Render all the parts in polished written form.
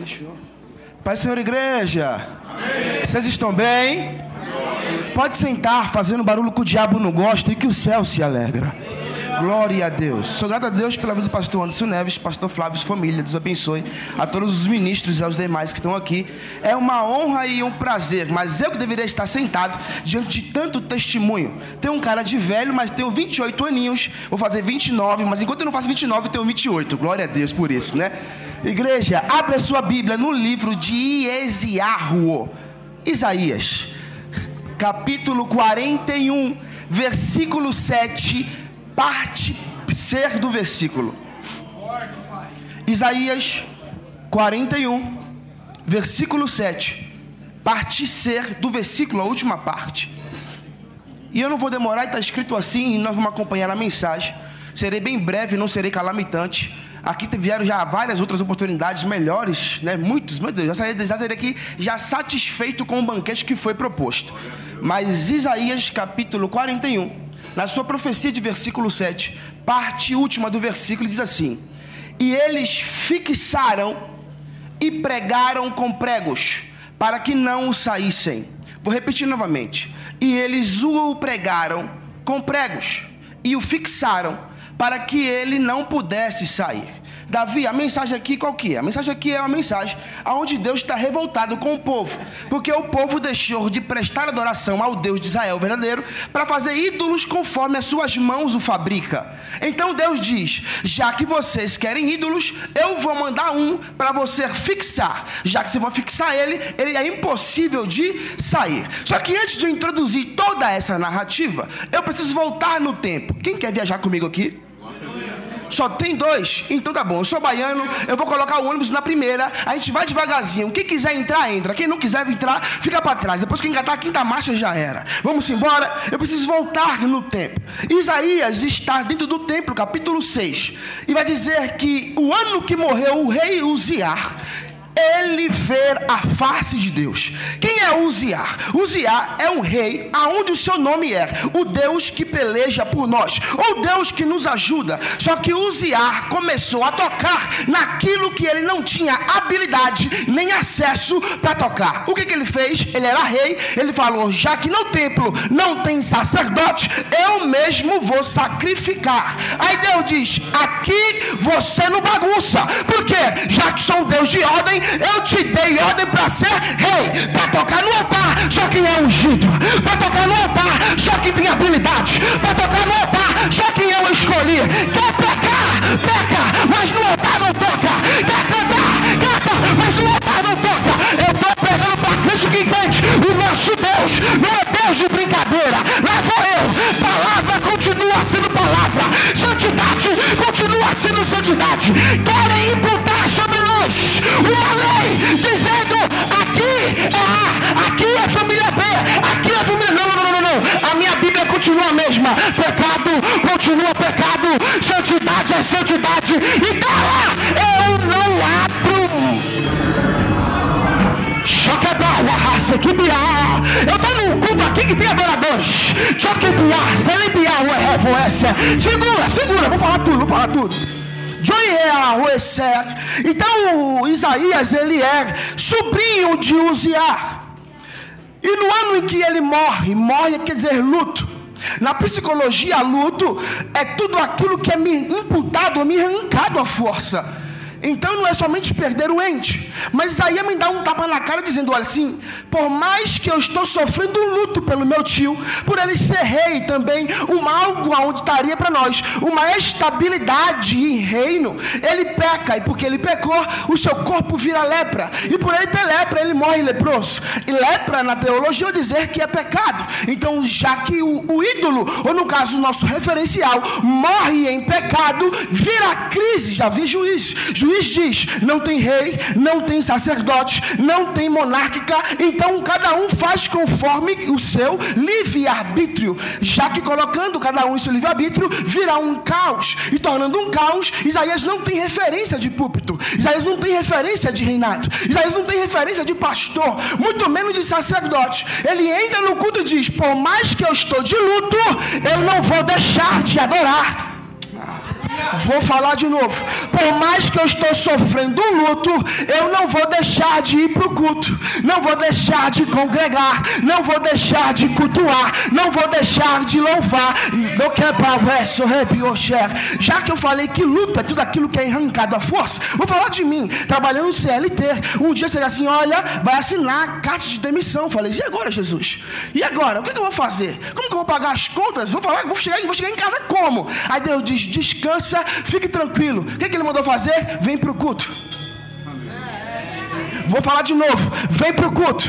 Fechou. Pai, Senhor, igreja. Amém. Vocês estão bem? Amém. Pode sentar, fazendo barulho que o diabo não gosta e que o céu se alegra. Glória a Deus. Sou grato a Deus pela vida do pastor Anderson Neves, pastor Flávio, família. Deus abençoe a todos os ministros e aos demais que estão aqui. É uma honra e um prazer, mas eu que deveria estar sentado diante de tanto testemunho. Tenho um cara de velho, mas tenho 28 aninhos, vou fazer 29, mas enquanto eu não faço 29, eu tenho 28. Glória a Deus por isso, né? Igreja, abre a sua Bíblia no livro de Isaías, capítulo 41, versículo 7, parte C do versículo. Isaías 41, versículo 7, parte C do versículo, a última parte. E eu não vou demorar, está escrito assim, e nós vamos acompanhar a mensagem. Serei bem breve, não serei calamitante. Aqui vieram já várias outras oportunidades melhores, né? Muitos, meu Deus, já saí daqui já satisfeito com o banquete que foi proposto. Mas Isaías capítulo 41, na sua profecia de versículo 7, parte última do versículo, diz assim: e eles fixaram e pregaram com pregos, para que não o saíssem. Vou repetir novamente. E eles o pregaram com pregos, e o fixaram, para que ele não pudesse sair. Davi, a mensagem aqui qual que é? A mensagem aqui é uma mensagem onde Deus está revoltado com o povo, porque o povo deixou de prestar adoração ao Deus de Israel verdadeiro, para fazer ídolos conforme as suas mãos o fabrica. Então Deus diz: já que vocês querem ídolos, eu vou mandar um para você fixar. Já que você vai fixar ele é impossível de sair. Só que antes de eu introduzir toda essa narrativa, eu preciso voltar no tempo. Quem quer viajar comigo aqui? Só tem dois? Então tá bom, eu sou baiano, eu vou colocar o ônibus na primeira, a gente vai devagarzinho. Quem quiser entrar, entra. Quem não quiser entrar, fica para trás. Depois que engatar a quinta marcha, já era. Vamos embora, eu preciso voltar no tempo. Isaías está dentro do templo, capítulo 6, e vai dizer que o ano que morreu o rei Uziar, ele vê a face de Deus. Quem é Uziar? Uziar é um rei aonde o seu nome é o Deus que peleja por nós, ou Deus que nos ajuda. Só que Uziar começou a tocar naquilo que ele não tinha habilidade nem acesso para tocar. O que ele fez? Ele era rei, ele falou: já que no templo não tem sacerdote, eu mesmo vou sacrificar. Aí Deus diz: aqui você não bagunça, porque já que sou um Deus de ordem, eu te dei ordem para ser rei, para tocar no altar só quem é ungido, para tocar no altar só quem tem habilidade, para tocar no altar só quem eu escolhi. Quer pecar? Peca, mas no altar não toca. Quer cantar? Canta, mas no altar não toca. Eu estou pregando para Cristo que entende: o nosso Deus não é Deus de brincadeira. Lá vou eu, palavra continua sendo palavra, santidade continua sendo santidade. Querem imputar sobre nós uma lei dizendo: aqui é família B, aqui é família... Não. A minha Bíblia continua a mesma. Pecado continua pecado, santidade é santidade, e dela eu não abro. Eu estou num culto aqui que tem adoradores. Segura, vou falar tudo. Então Isaías, ele é sobrinho de Uziar, e no ano em que ele morre quer dizer luto. Na psicologia, luto é tudo aquilo que é me imputado, me arrancado à força. Então não é somente perder o ente, mas Isaías me dá um tapa na cara dizendo: olha assim, por mais que eu estou sofrendo luto pelo meu tio, por ele ser rei também, algo onde estaria para nós uma estabilidade em reino, ele peca, e porque ele pecou, o seu corpo vira lepra, e por ele ter lepra, ele morre leproso. E lepra na teologia dizer que é pecado. Então, já que o ídolo, ou no caso o nosso referencial, morre em pecado, vira crise. Já vi juiz diz: não tem rei, não tem sacerdote, não tem monárquica, então cada um faz conforme o seu livre-arbítrio. Já que colocando cada um em seu livre-arbítrio, virá um caos, e tornando um caos, Isaías não tem referência de púlpito, Isaías não tem referência de reinado, Isaías não tem referência de pastor, muito menos de sacerdote. Ele entra no culto e diz: por mais que eu estou de luto, eu não vou deixar de adorar. Vou falar de novo. Por mais que eu estou sofrendo um luto, eu não vou deixar de ir para o culto, não vou deixar de congregar, não vou deixar de cultuar, não vou deixar de louvar. Já que eu falei que luto é tudo aquilo que é arrancado à força, vou falar de mim, trabalhando no CLT. Um dia você diz assim: olha, vai assinar a carta de demissão. Eu falei: e agora, Jesus? E agora? O que eu vou fazer? Como que eu vou pagar as contas? Vou chegar em casa como? Aí Deus diz: descansa, fique tranquilo. O que ele mandou fazer? Vem para o culto. Vou falar de novo: vem para o culto.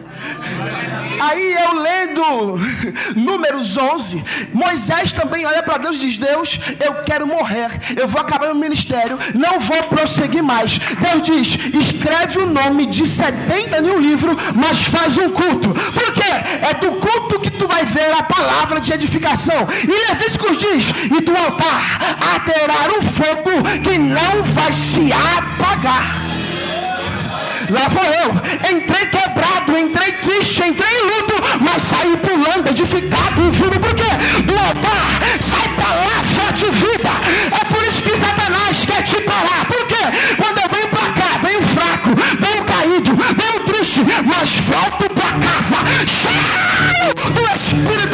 Aí eu lendo Números 11, Moisés também olha para Deus e diz: Deus, eu quero morrer, eu vou acabar meu ministério, não vou prosseguir mais. Deus diz: escreve o nome de 70 em um livro, mas faz um culto. Por quê? É do culto que tu vai ver a palavra de edificação. E Levíticos diz: e do altar aterrar um fogo que não vai se apagar. Lá vou eu, entrei quebrado, entrei triste, entrei em luto, mas saí pulando, edificado e vivo. Por quê? Do altar sai palavra de vida. É por isso que Satanás quer te parar. Por quê? Quando eu venho pra cá, venho fraco, venho caído, venho triste, mas volto pra casa cheio do Espírito.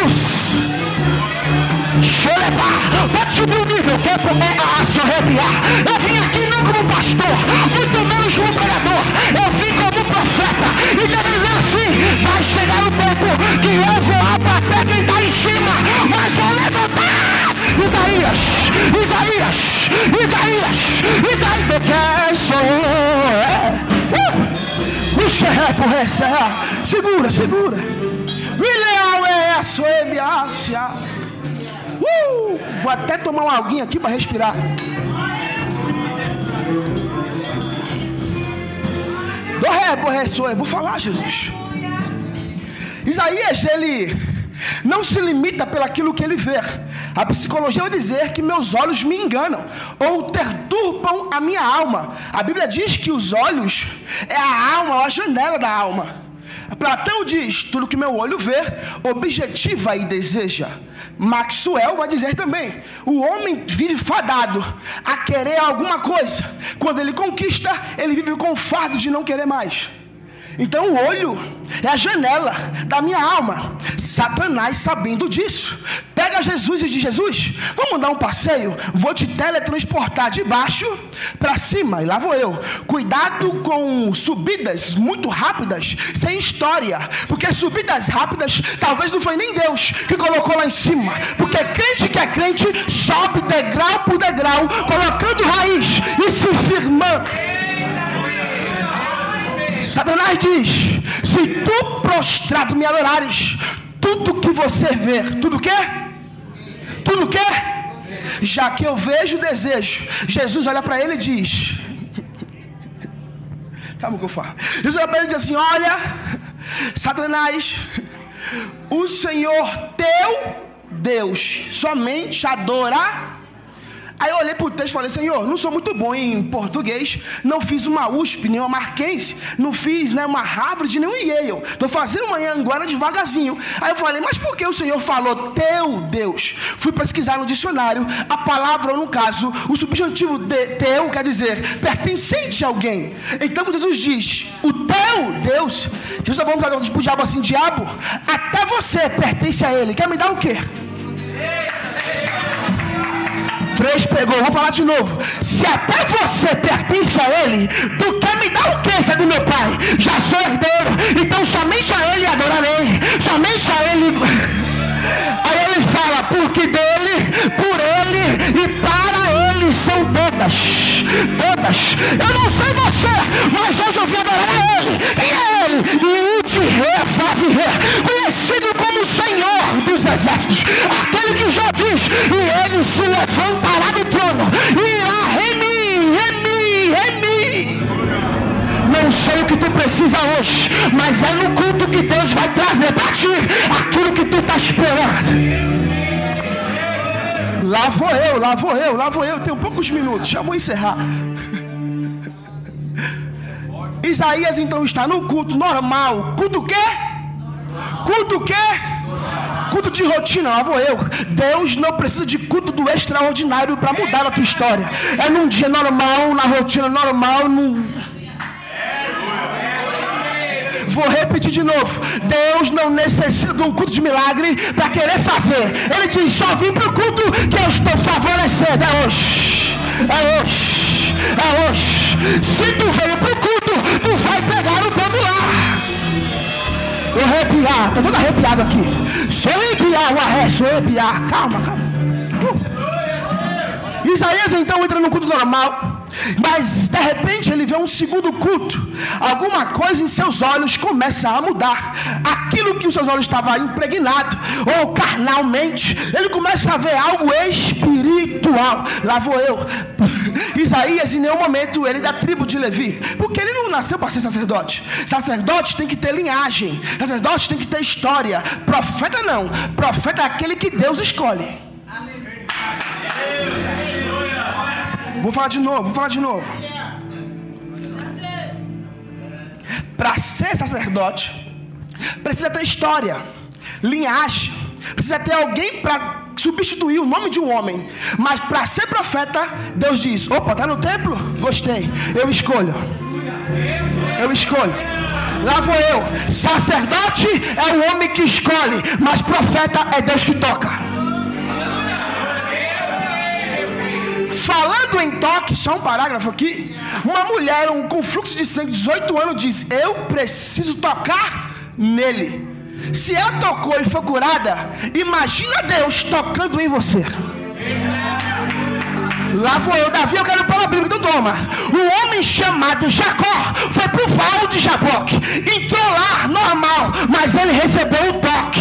Pode subir o nível, que é a sorrebiar. Eu vim aqui não como pastor, muito menos como pregador. Eu vim como profeta. E Deus diz assim: vai chegar o tempo que eu vou abater quem está em cima, mas vou levantar. Isaías, segura. Vou até tomar uma aguinha aqui para respirar. Vou falar, Jesus. Isaías, ele não se limita pelaquilo que ele vê. A psicologia vai dizer que meus olhos me enganam ou perturbam a minha alma. A Bíblia diz que os olhos é a alma, a janela da alma. Platão diz: tudo que meu olho vê, objetiva e deseja. Maxwell vai dizer também: o homem vive fadado a querer alguma coisa. Quando ele conquista, ele vive com o fardo de não querer mais. Então o olho é a janela da minha alma. Satanás, sabendo disso, pega Jesus e diz: Jesus, vamos dar um passeio, vou te teletransportar de baixo para cima. E lá vou eu. Cuidado com subidas muito rápidas, sem história, porque subidas rápidas talvez não foi nem Deus que colocou lá em cima, porque crente que é crente sobe degrau por degrau, colocando raiz e se firmando. Satanás diz: se tu prostrado me adorares, tudo que você vê, tudo que? Já que eu vejo, desejo. Jesus olha para ele e diz: calma que eu falo. Jesus olha para ele e diz assim: olha, Satanás, o Senhor teu Deus somente adora. Aí eu olhei para o texto e falei: Senhor, não sou muito bom em português, não fiz uma USP, nem uma Marquense, não fiz uma Harvard, nem um Yale, estou fazendo amanhã agora devagarzinho. Aí eu falei: mas por que o Senhor falou teu Deus? Fui pesquisar no dicionário, a palavra, ou no caso, o substantivo de teu quer dizer pertencente a alguém. Então Jesus diz: o teu Deus, Jesus, vamos falar para o diabo assim: diabo, até você pertence a ele, quer me dar o quê? 3 pegou, vou falar de novo. Se até você pertence a ele, tu quer me dar o que? Se é do meu pai? Já sou herdeiro, então somente a ele adorarei, somente a ele. Aí ele fala: porque dele, por ele e para ele são todas. Eu não sei você, mas hoje eu vim adorar a ele. Quem é ele? Conhecido como Senhor dos Exércitos, aquele que já diz: e ele se levantará do trono e irá remir. Não sei o que tu precisa hoje, mas é no culto que Deus vai trazer para ti aquilo que tu está esperando. Lá vou eu, tenho poucos minutos, já vou encerrar. Isaías então está no culto normal. Culto o quê? culto de rotina, lá vou eu. Deus não precisa de culto do extraordinário para mudar a tua história. É num dia normal, na rotina normal, Vou repetir de novo. Deus não necessita de um culto de milagre para querer fazer. Ele diz, só vim para o culto que eu estou favorecendo. É hoje. É hoje. É hoje. Se tu veio para o culto, tu vai pegar o pão lá. Tô arrepiado, tô todo arrepiado aqui. Se eu enviar o arresto, eu enviar. Calma. Isaías então entra no culto normal, mas de repente ele vê um segundo culto. Alguma coisa em seus olhos começa a mudar. Aquilo que os seus olhos estavam impregnados, ou carnalmente, ele começa a ver algo espiritual. Lá vou eu. Isaías em nenhum momento ele é da tribo de Levi, porque ele não nasceu para ser sacerdote. Sacerdote tem que ter linhagem, sacerdote tem que ter história. Profeta não, profeta é aquele que Deus escolhe. Vou falar de novo. Para ser sacerdote, precisa ter história, linhagem, precisa ter alguém para substituir o nome de um homem. Mas para ser profeta, Deus diz, opa, tá no templo? Gostei, eu escolho. Lá vou eu. Sacerdote é o homem que escolhe, mas profeta é Deus que toca. Falando em toque, só um parágrafo aqui. Uma mulher com fluxo de sangue de 18 anos diz, eu preciso tocar nele. Se ela tocou e foi curada, imagina Deus tocando em você. Lá vou eu, Davi, eu quero pôr a Bíblia, então toma. Um homem chamado Jacó foi pro val de Jaboque, entrou lá normal, mas ele recebeu o toque.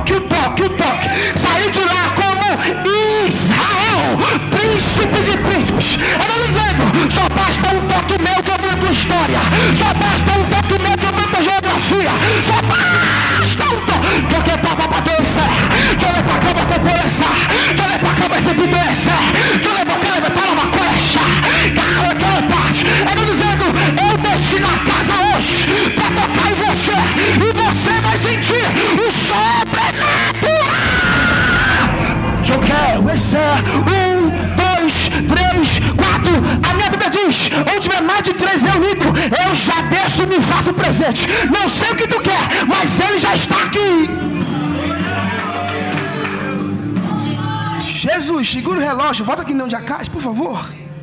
Saiu de lá como Israel, príncipe de príncipes. Ela dizendo, só basta um toque meu que eu mudo a tua história. Só basta um toque meu que eu mudo a tua geografia. Só basta um toque. Porque papai bateu essa. Eu le pra cá, bateu por essa. Eu le pra cá, vai ser tudo essa. Eu le pra cá, vai para uma coxa. Cara, que é paz. Ela dizendo, eu desci na casa hoje para tocar em você. E você vai sentir o sobrenatural. Eu quero esse 1, 2, 3, 4. A minha Bíblia diz, onde tiver mais de 3 reunidos, eu já desço e me faço presente. Não sei o que tu quer, mas ele já está aqui. Jesus, segura o relógio, volta aqui não de Acais, por favor.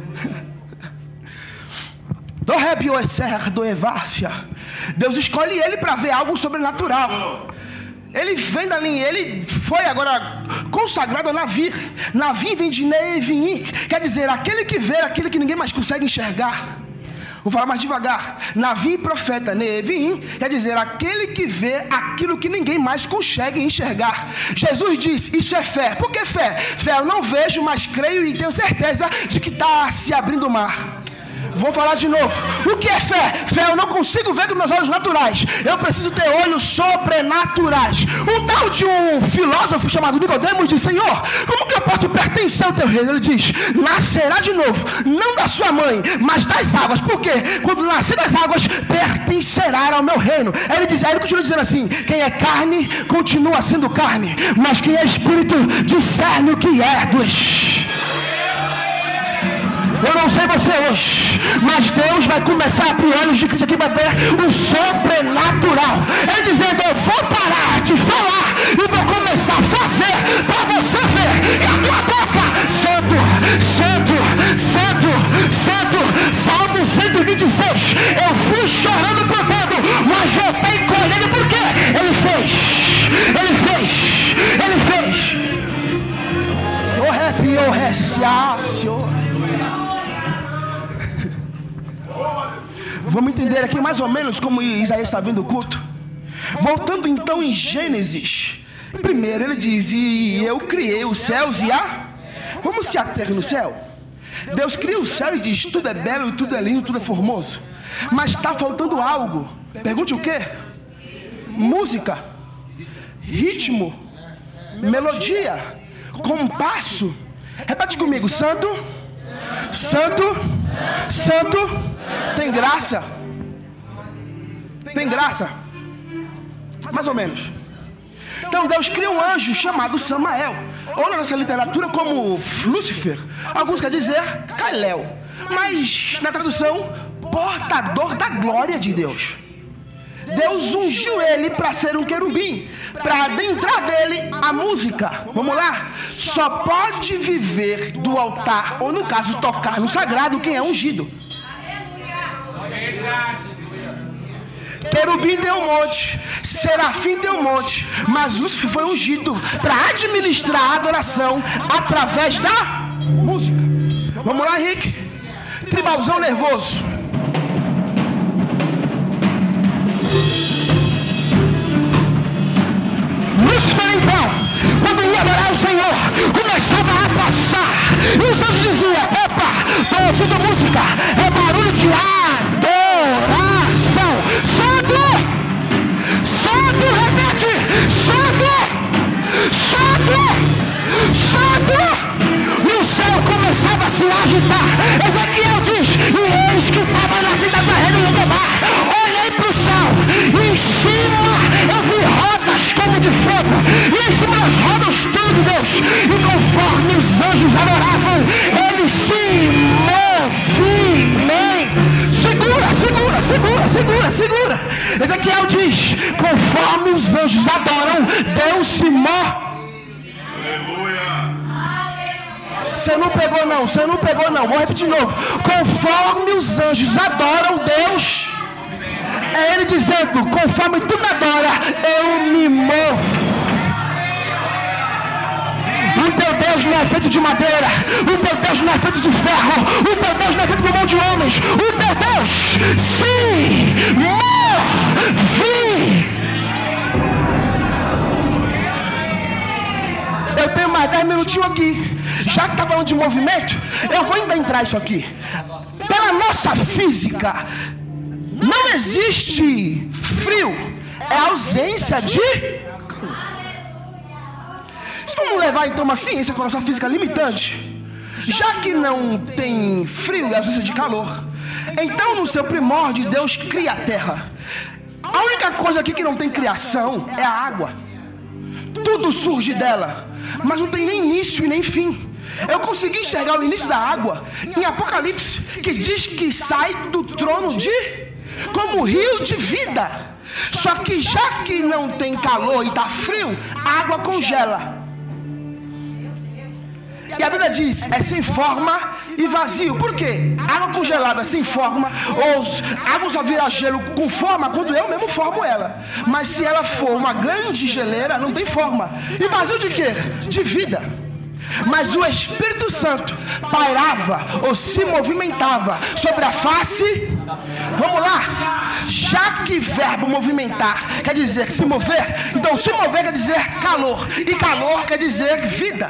Do Rebio Esser, do Evácia. Deus escolhe ele para ver algo sobrenatural. Ele vem dali, ele foi agora consagrado a Navir. Navir vem de Nevim, quer dizer, aquele que vê aquilo que ninguém mais consegue enxergar. Vou falar mais devagar. Navim, profeta, Nevim, quer dizer, aquele que vê aquilo que ninguém mais consegue enxergar. Jesus disse, isso é fé. Por que fé? Fé, eu não vejo, mas creio e tenho certeza de que está se abrindo o mar. Vou falar de novo. O que é fé? Fé eu não consigo ver com meus olhos naturais. Eu preciso ter olhos sobrenaturais. Um tal de um filósofo chamado Nicodemos disse, Senhor, como que eu posso pertencer ao teu reino? Ele diz, nascerá de novo, não da sua mãe, mas das águas. Por quê? Quando nascer das águas, pertencerá ao meu reino. Aí ele continua dizendo assim, quem é carne, continua sendo carne, mas quem é espírito, discerne o que é dos... Eu não sei você hoje, mas Deus vai começar a abrir olhos de Cristo aqui para ver o sobrenatural. Ele dizendo, eu vou parar de falar e vou começar a fazer para você ver. E a tua boca, santo, santo, santo, santo. Salmo 126, eu fui chorando cantando, mas voltei colhendo porque Ele fez. O rap, o reciácio. Vamos entender aqui mais ou menos como Isaías está vendo o culto. Voltando então em Gênesis. Primeiro ele diz, e eu criei os céus e a... Vamos se ater no céu. Deus cria o céu e diz, tudo é belo, tudo é lindo, tudo é formoso. Mas está faltando algo. Pergunte o quê? Música, ritmo, melodia, compasso. Repete comigo, santo, santo, santo. Tem graça? Tem graça? Mais ou menos. Então Deus cria um anjo chamado Samael, ou na nossa literatura como Lúcifer. Alguns querem dizer Kal-El, mas na tradução, portador da glória de Deus. Deus ungiu ele para ser um querubim, para adentrar dele a música. Vamos lá? Só pode viver do altar, ou no caso tocar no sagrado, quem é ungido. Querubim tem um monte, serafim tem um monte, mas Lúcifer foi ungido para administrar a adoração através da música. Vamos lá, Henrique? Tribalzão nervoso. Lúcifer, então, quando ia adorar o Senhor, começava a passar, e os anjos diziam: opa, estou ouvindo música, é barulho de adoração. Santo, santo, repete, santo, santo, santo. E o céu começava a se agitar. Ezequiel diz: e eis que estava nascendo a barreira do mar. Olhei para o céu, e em cima eu vi rodas como de fogo, e em cima das rodas tudo, Deus. E conforme os anjos adoravam, eles se movimentam. Segura. Ezequiel diz: conforme os anjos adoram, Deus se move. Você não pegou não. Vou repetir de novo. Conforme os anjos adoram Deus, é Ele dizendo: conforme tu me adora, eu me movo. O teu Deus não é feito de madeira, o teu Deus não é feito de ferro, o teu Deus não é feito de mão de homens, o teu Deus se move. Eu tenho mais 10 minutinhos aqui. Já que está falando de movimento, eu vou adentrar isso aqui. Pela nossa física, não existe frio, é ausência de calor. Vamos levar então uma ciência com a nossa física limitante. Já que não tem frio e ausência de calor, então no seu primórdio Deus cria a terra. A única coisa aqui que não tem criação é a água. Tudo surge dela, mas não tem nem início e nem fim. Eu consegui enxergar o início da água em Apocalipse, que diz que sai do trono como rio de vida. Só que já que não tem calor e está frio, a água congela. E a Bíblia diz: é sem forma e vazio. Por quê? Água congelada sem forma, ou água só vira gelo com forma quando eu mesmo formo ela. Mas se ela for uma grande geleira, não tem forma. E vazio de quê? De vida. Mas o Espírito Santo pairava ou se movimentava sobre a face. Vamos lá? Já que verbo movimentar quer dizer se mover, então se mover quer dizer calor, e calor quer dizer vida.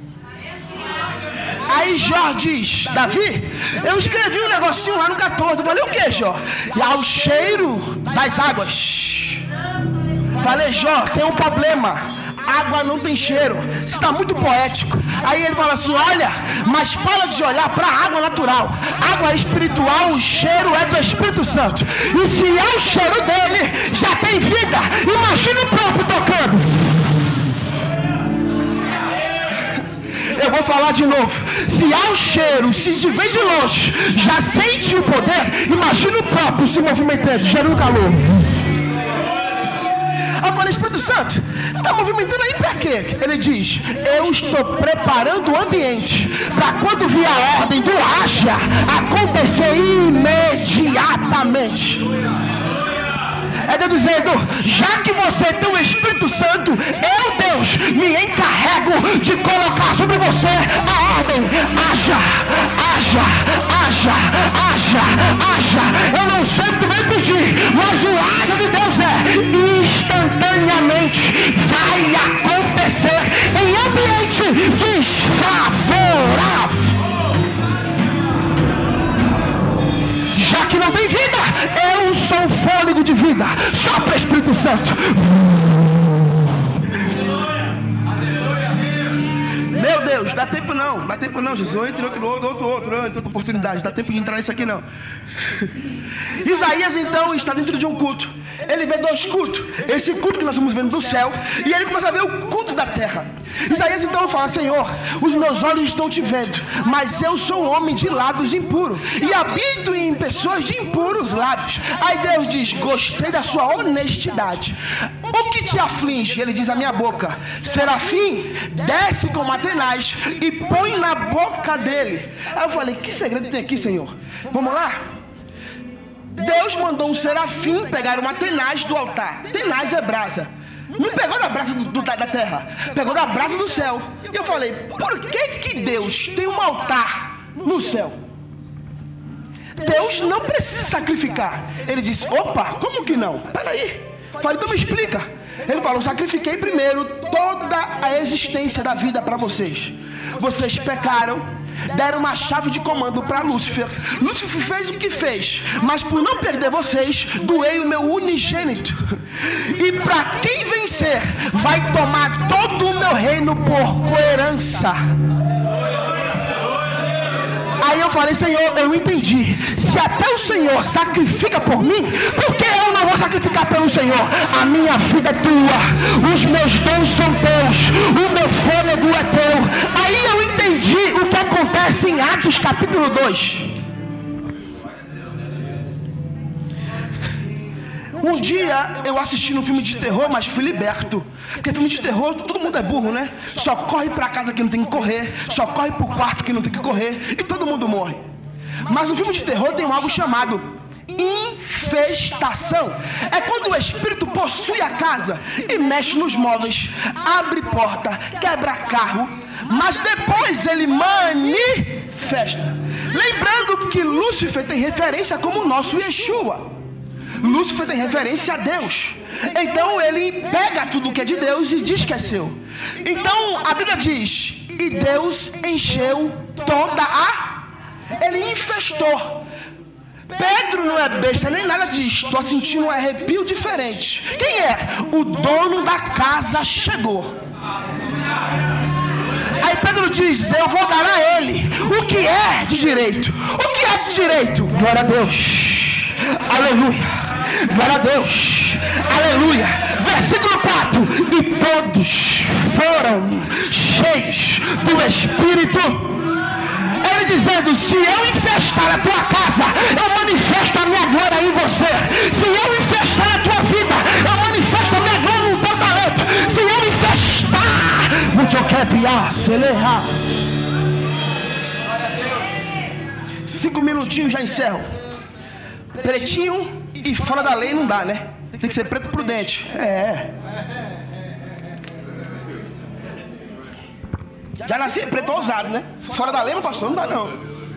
Aí Jó diz: Davi, eu escrevi um negocinho lá no 14. Falei: o que, Jó? E ao cheiro das águas. Falei: Jó, tem um problema. Água não tem cheiro. Você está muito poético. Aí ele fala assim: olha, mas para de olhar para a água natural. Água espiritual, o cheiro é do Espírito Santo. E se é o cheiro dele, já tem vida. Imagina o próprio tocando. Eu vou falar de novo. Se há o cheiro, se vem de longe, já sente o poder. Imagina o próprio se movimentando, gerando calor. Eu falei: Espírito Santo, está movimentando aí para quê? Ele diz: eu estou preparando o ambiente para quando vier a ordem do haja acontecer imediatamente. É Deus dizendo: já que você tem o Espírito Santo, eu, Deus, me encarrego de colocar sobre você a ordem. Haja, haja, haja, haja, haja. Eu não sei o que tu vai pedir, mas o haja de Deus é instantaneamente vai acontecer em ambiente desfavorável. Já que não tem vida, eu sou o fôlego de vida. Sopra, Espírito Santo. Meu Deus. Deus, dá tempo não, Jesus, entre outra oportunidade, dá tempo de entrar nisso aqui não. Isaías então está dentro de um culto. Ele vê dois cultos, esse culto que nós estamos vendo do céu, e ele começa a ver o culto da terra. Isaías então fala: Senhor, os meus olhos estão te vendo, mas eu sou um homem de lábios impuros, e habito em pessoas de impuros lábios. Aí Deus diz: gostei da sua honestidade. O que te aflige? Ele diz: a minha boca. Serafim desce com Atenaz e põe na boca dele. Aí eu falei: que segredo tem aqui, Senhor? Vamos lá? Deus mandou um serafim pegar uma tenaz do altar. Tenaz é brasa. Não pegou da brasa da terra, pegou da brasa do céu. E eu falei: por que Deus tem um altar no céu? Deus não precisa sacrificar. Ele disse: opa, como que não? Peraí. Falei: então me explica. Ele falou: sacrifiquei primeiro toda a existência da vida para vocês. Vocês pecaram, deram uma chave de comando para Lúcifer. Lúcifer fez o que fez, mas por não perder vocês, doei o meu unigênito. E para quem vencer, vai tomar todo o meu reino por coerança. Aí eu falei: Senhor, eu entendi. Se até o Senhor sacrifica por mim, por que eu não vou sacrificar pelo Senhor? A minha vida é tua, os meus dons são teus, o meu fôlego é teu. Aí eu entendi o que acontece em Atos capítulo 2. Um dia eu assisti um filme de terror, mas fui liberto. Porque filme de terror, todo mundo é burro, né? Só corre pra casa que não tem que correr, só corre pro quarto que não tem que correr, e todo mundo morre. Mas no filme de terror tem algo chamado infestação. É quando o espírito possui a casa e mexe nos móveis, abre porta, quebra carro, mas depois ele manifesta. Lembrando que Lúcifer tem referência como o nosso Yeshua. Lúcifer tem referência a Deus. Então ele pega tudo que é de Deus e diz que é seu. Então a Bíblia diz: e Deus encheu toda a... Ele infestou. Pedro não é besta nem nada disso. Estou sentindo um arrepio diferente. Quem é? O dono da casa chegou. Aí Pedro diz: eu vou dar a ele o que é de direito. O que é de direito? Glória a Deus. Aleluia. Glória a Deus, aleluia. Versículo 4: e todos foram cheios do Espírito. Ele dizendo: se eu infestar a tua casa, eu manifesto a minha glória em você. Se eu infestar a tua vida, eu manifesto a minha glória no teu talento. Se eu infestar, muito quer piar, se ele errar. 5 minutinhos, já encerro. Pretinho e fora da lei não dá, né? Tem que ser preto prudente. Já nasci preto ousado, né? Fora da lei, meu pastor, não dá não.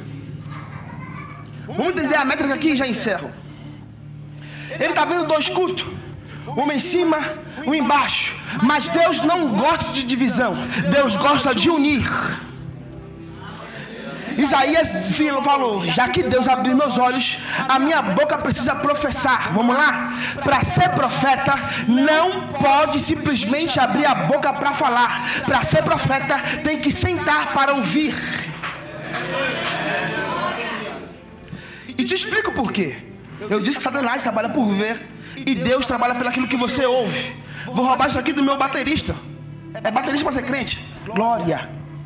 Vamos entender a métrica aqui e já encerro. Ele está vendo dois cultos, um em cima, um embaixo. Mas Deus não gosta de divisão, Deus gosta de unir. Isaías falou: já que Deus abriu meus olhos, a minha boca precisa professar. Vamos lá? Para ser profeta, não pode simplesmente abrir a boca para falar. Para ser profeta, tem que sentar para ouvir. E te explico por quê. Eu disse que Satanás trabalha por ver e Deus trabalha pelo aquilo que você ouve. Vou roubar isso aqui do meu baterista. É baterista para ser crente? Glória.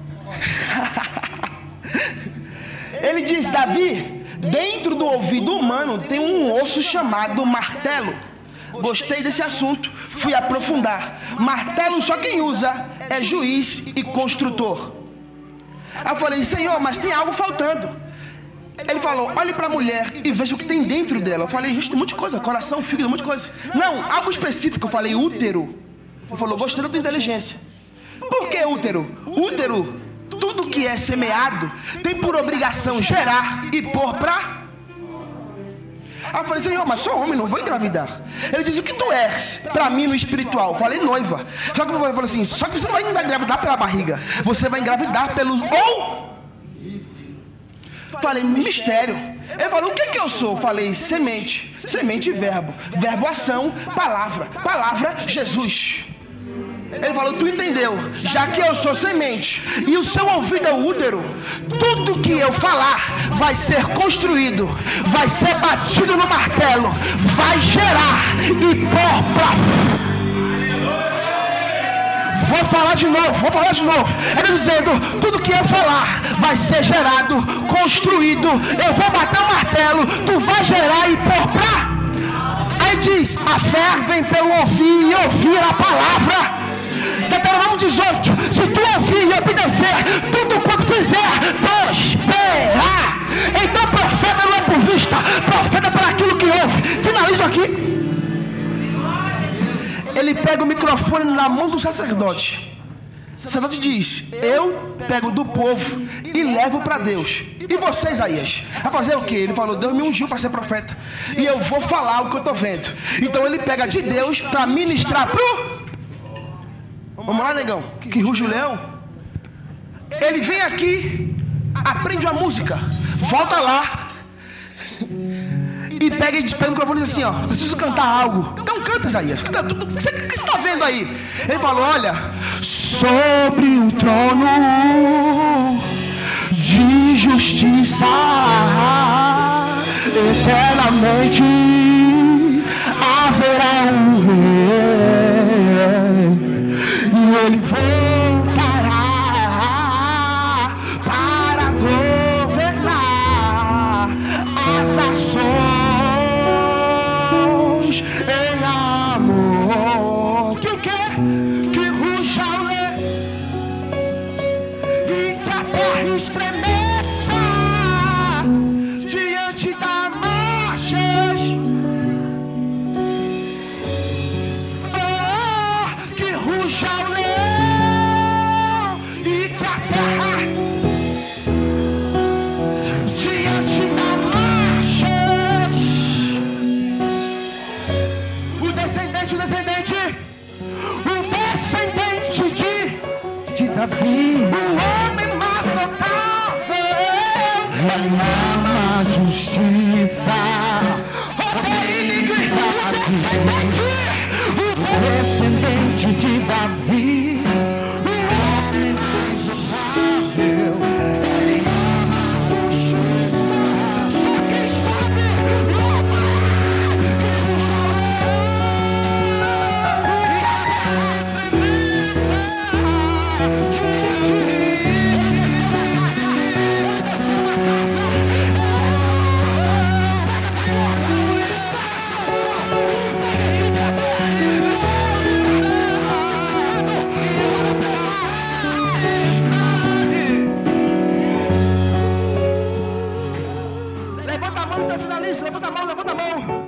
Ele diz: Davi, dentro do ouvido humano tem um osso chamado martelo. Gostei desse assunto, fui aprofundar. Martelo só quem usa é juiz e construtor. Aí eu falei: Senhor, mas tem algo faltando. Ele falou: olhe para a mulher e veja o que tem dentro dela. Eu falei: gente, tem um monte de coisa, coração, fígado, um monte de coisa. Não, algo específico. Eu falei: útero. Ele falou: gostei da tua inteligência. Por que útero? Útero, tudo que é semeado tem por obrigação gerar e pôr pra... Aí eu falei: Senhor, mas sou homem, não vou engravidar. Ele disse: o que tu és para mim no espiritual? Eu falei: noiva. Só que eu falei assim: só que você não vai engravidar pela barriga, você vai engravidar pelo... Falei: mistério. Ele falou: o que que eu sou? Eu falei: semente. Semente e verbo. Verbo, ação, palavra. Palavra, Jesus. Ele falou, tu entendeu? Já que eu sou semente e o seu ouvido é o útero, tudo que eu falar vai ser construído, vai ser batido no martelo, vai gerar e pôr pra... Vou falar de novo. Ele dizendo, tudo que eu falar vai ser gerado, construído, eu vou bater o martelo, tu vai gerar e pôr pra... Aí diz, a fé vem pelo ouvir e ouvir a palavra. Deuteronômio 18, se tu ouvir e obedecer, tudo quanto fizer, prosperar. Então profeta não é por vista, profeta por aquilo que ouve. Finalizo aqui. Ele pega o microfone na mão do sacerdote. O sacerdote diz, eu pego do povo e levo para Deus. E você, Isaías, vai fazer o quê? Ele falou, Deus me ungiu para ser profeta. E eu vou falar o que eu estou vendo. Então ele pega de Deus para ministrar pro... Vamos lá, negão, que ruge o leão. Ele vem aqui, aprende uma música, volta lá e pega o microfone e diz assim, ó, preciso cantar algo. Então canta, Isaías, canta tudo. O que você está vendo aí? Ele falou, olha, sobre o trono de justiça eternamente haverá um rei. Ele voltará para governar as nações em amor. Que o quê? Que ruja o leão e que a terra estremeça diante da marcha. Oh, que ruja o leão. Davi, o homem mais notável, ele ama a justiça, o descendente de Davi, o homem mais notável, ele ama a justiça, só quem sabe, louva, levanta a mão.